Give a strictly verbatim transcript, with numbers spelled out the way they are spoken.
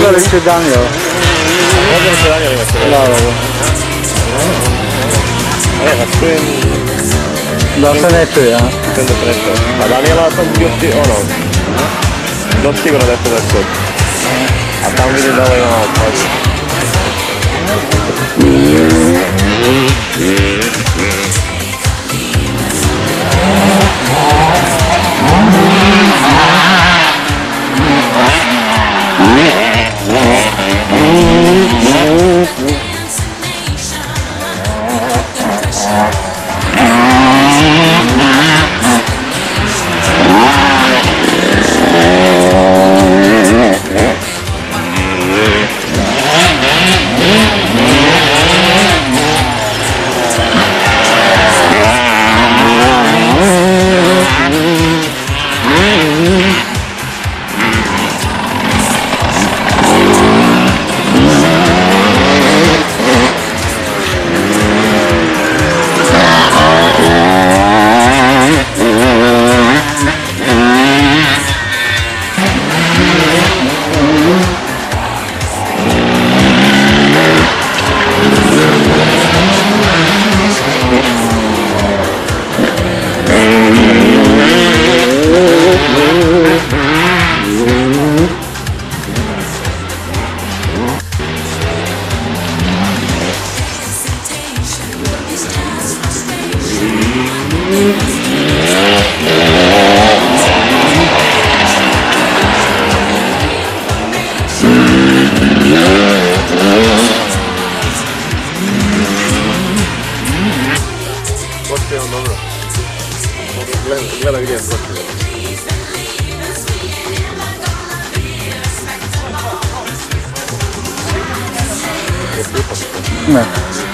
Vođalić je Danijel. Vođalić je Danijel ima se. Da, da, da. E, da čujem... Da se ne čuje, a? Čujem da se ne čuje. Pa Danijela sam bio ti, ono... Doći sigurno da je to da čujem. A tamo vidim da ovo ima malo pađe. Košće je on dobro. Gleda gdje je košće. Ne.